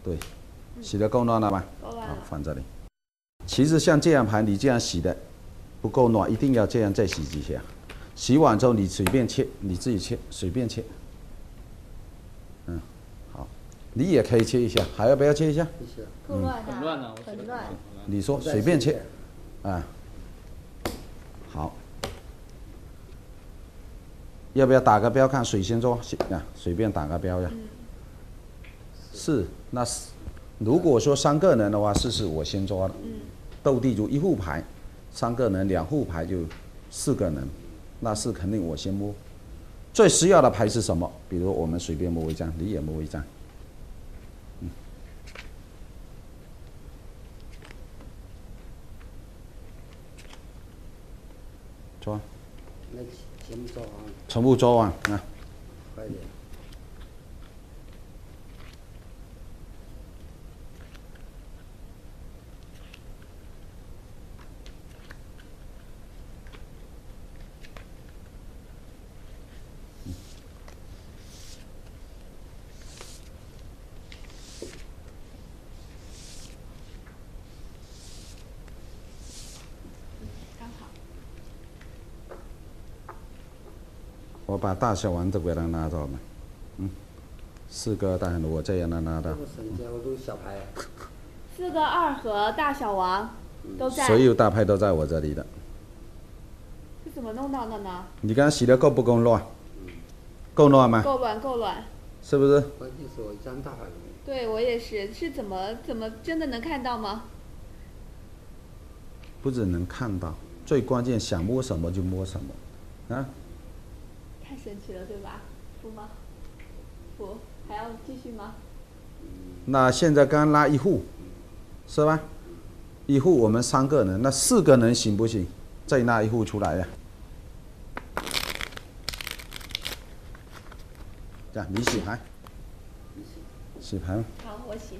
对，洗的够乱了吧？ 够乱了。 放这里。其实像这样牌，你这样洗的不够乱，一定要这样再洗几下。洗完之后你随便切，你自己切，随便切。好，你也可以切一下，还要不要切一下？ 够乱很乱啊， 很乱。 你说随便切，好。要不要打个标看谁先做？随便打个标呀。是，那是。如果说3个人的话，是我先抓的。斗地主1副牌，3个人2副牌就4个人，那是肯定我先摸。最需要的牌是什么？比如我们随便摸一张，你也摸一张。抓。 那全部抓完。 全部抓完啊！ 快点。 我把大小王都给他拿到了，4个大我这样能拿到。 我都小牌。 4个2和大小王都在。 所有大牌都在我这里的。 是怎么弄到的呢？ 你刚刚洗的够不够乱？够乱吗？ 够乱，够乱。 是不是？ 关键是我一张大牌都没有。 对，我也是，是怎么真的能看到吗？ 不只能看到，最关键想摸什么就摸什么，啊。 太神奇了，对吧？服吗？服，还要继续吗？ 那现在刚拉1户，是吧？1户我们3个人，那4个人行不行？再拉1户出来呀。这样，你洗牌。洗牌吗？ 好，我洗。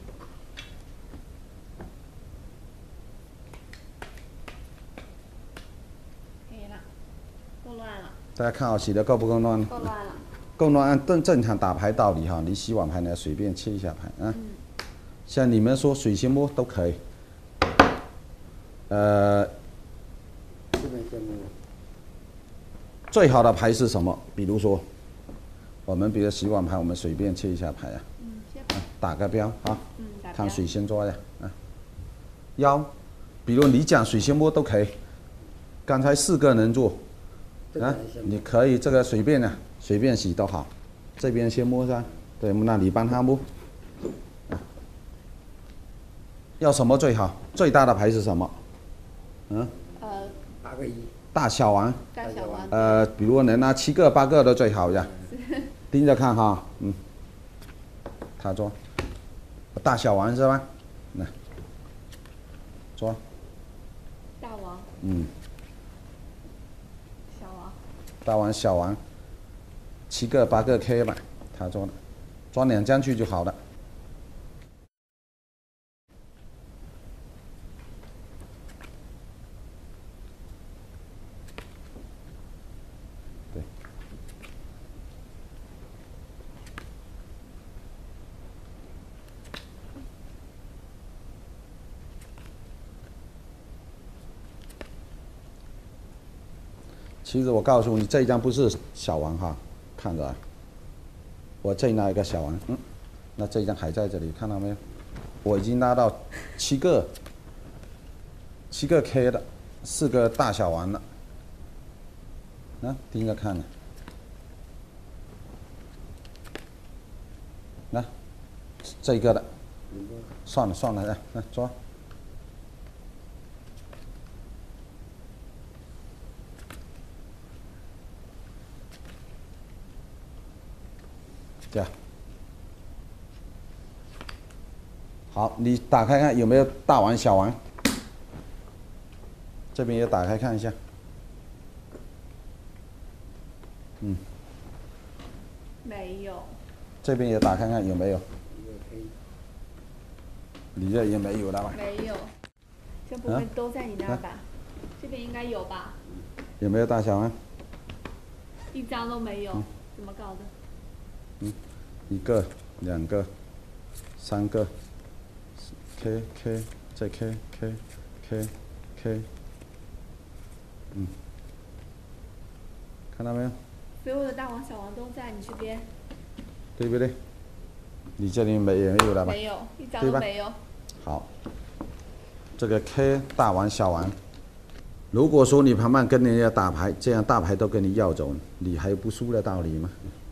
可以了，够乱了。 大家看好洗的够不够乱？ 够乱了。 够乱，按正常打牌道理哈，你洗碗牌呢随便切一下牌啊。像你们说水先摸都可以。最好的牌是什么？比如说，我们比如洗碗牌，我们随便切一下牌啊。打个标啊。看谁先抓呀啊。腰，比如你讲水先摸都可以。刚才4个人做。你可以这个随便随便洗都好，这边先摸噻，对，那你帮他摸。要什么最好？最大的牌是什么？ 8个1。 大小王。 大小王。 比如能拿7个8个的最好呀。盯着看哈，他抓。大小王是吧？来，抓。 大王。 大王、小王，7个8个 K 吧，他抓的，抓2张去就好了。对。其实我告诉你，这一张不是小王哈，看着啊，我这拿一个小王，那这一张还在这里，看到没有？我已经拉到7个K 的，4个大小王了，盯着看呢。来，这个的，算了，来抓。这样，好，你打开看有没有大王、小王，这边也打开看一下， 没有。 这边也打开看有没有，你这也没有了吧？ 没有，这部分都在你那儿吧？这边应该有吧？ 有没有大小王？ 一张都没有，怎么搞的？ 1个、2个、3个、 K K 再 K K K K， 看到没有？ 所有的大王小王都在你这边， 对不对？你这里没有了吧？ 没有，一张都没有。 好，这个 K 大王小王，如果说你旁边跟人家打牌，这样大牌都跟你要走，你还有不输的道理吗？